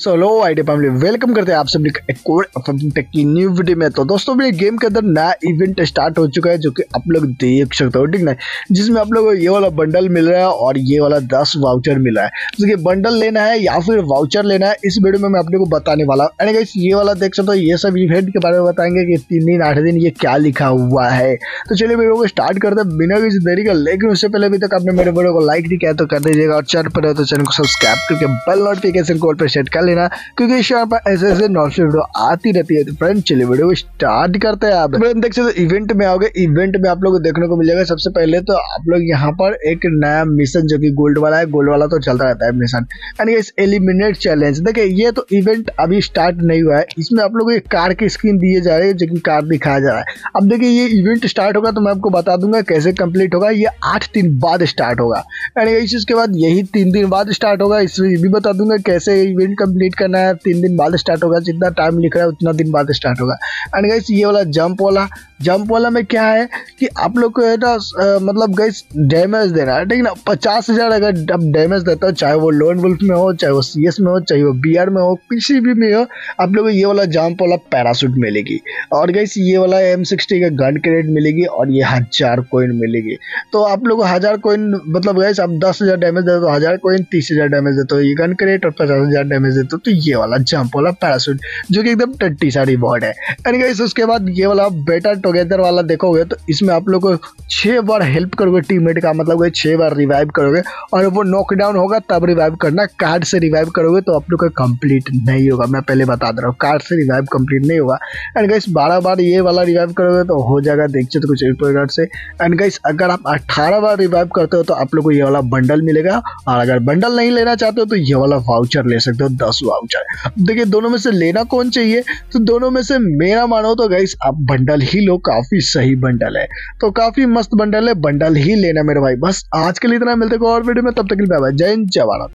सो hello ID family, welcome करते हैं आप सभी का एक और टेक की न्यू वीडियो में। तो दोस्तों मेरे गेम के अंदर नया इवेंट स्टार्ट हो चुका है जो कि आप लोग देख सकते हो, ठीक ना, जिसमें आप लोगों को ये वाला बंडल मिल रहा है और ये वाला 10 वाउचर मिल रहा है। तो बंडल लेना है या फिर वाउचर लेना है, इस वीडियो में मैं अपने को बताने वाला हूँ। गाइस ये वाला देख सकते हो, ये सब इवेंट के बारे में बताएंगे कि 3 दिन 8 दिन ये क्या लिखा हुआ है। तो चलिए वीडियो को स्टार्ट करते हैं बिना किसी देरी का। लेकिन उससे पहले अभी तक आपने मेरे वीडियो को लाइक नहीं किया तो कर दीजिएगा, और चैनल पर है तो चैनल को सब्सक्राइब करके बेल नोटिफिकेशन कॉल पर सेट कर लेना, क्योंकि इस चैनल पर ऐसे ऐसे नॉर्मल वीडियो आती रहती है। तो फ्रेंड चलिए वीडियो को स्टार्ट करते हैं। आप देख सकते हो इवेंट में आओगे, इवेंट में आप लोग को देखने को मिल जाएगा। सबसे पहले तो आप लोग यहाँ पर एक नया मिशन जो कि गोल्ड वाला है, गोल्ड वाला तो चलता रहता है मिशन, यानी इस एलिमिनेट चैलेंज। देखिए ये तो इवेंट अभी स्टार्ट नहीं हुआ है, इसमें आप लोग एक कार की स्क्रीन दिए जा रही है जो कि कार दिखाया जा रहा है। अब देखिए ये इवेंट स्टार्ट होगा तो मैं आपको बता दूंगा कैसे कंप्लीट होगा। ये 8 दिन बाद स्टार्ट होगा, यानी इसके बाद यही 3 दिन बाद स्टार्ट होगा। इसमें ये भी बता दूंगा कैसे इवेंट कंप्लीट करना है। 3 दिन बाद स्टार्ट होगा, जितना टाइम लिख रहा है उतना दिन बाद स्टार्ट होगा। एंड गाइस ये वाला जंप वाला में क्या है कि आप लोग को है ना मतलब गाइस डैमेज देना है, ठीक ना। 50,000 अगर आप डैमेज देता हो, चाहे वो लोन वुल्फ में हो, चाहे वो CS में हो, चाहे वो BR में हो, किसी भी में हो, आप लोग को ये वाला जंप वाला पैराशूट मिलेगी। और गाइस ये वाला M60 का गन क्रेडिट मिलेगी और ये 1000 कॉइन मिलेगी। तो आप लोग को 1000 कॉइन मतलब गाइस आप 10,000 डैमेज देते हो 1000 कॉइन, 30,000 डैमेज देते हो ये गन क्रेडिट, और 50,000 डैमेज देते हो तो ये वाला जंप वाला पैराशूट जो कि एकदम टट्टी सा रिवॉर्ड है। एंड गाइस उसके बाद ये वाला बेटर टुगेदर वाला देखोगे तो इसमें आप लोग को 6 बार हेल्प करोगे टीममेट का, मतलब 6 बार रिवाइव करोगे, और वो नॉकडाउन होगा तब रिवाइव करना। कार्ड से रिवाइव करोगे तो आप लोग का कंप्लीट नहीं होगा, मैं पहले बता दे रहा हूँ, कार्ड से रिवाइव कंप्लीट नहीं होगा। एंड गाइस 12 बार ये वाला रिवाइव करोगे तो हो जाएगा, देख सकते कुछ रिपोर्ट से। एंड गाइस अगर आप 18 बार रिवाइव करते हो तो आप लोग को ये वाला बंडल मिलेगा, और अगर बंडल नहीं लेना चाहते हो तो ये वाला वाउचर ले सकते हो, 10 वाउचर। देखिए दोनों में से लेना कौन चाहिए, तो दोनों में से मेरा मानो तो गाइस आप बंडल ही लो, काफी सही बंडल है, तो काफी मस्त बंडल है, बंडल ही लेना मेरे भाई। बस आज के लिए इतना, मिलते हैं और वीडियो में, तब तक के लिए बाय बाय, जय हिंद जय भारत।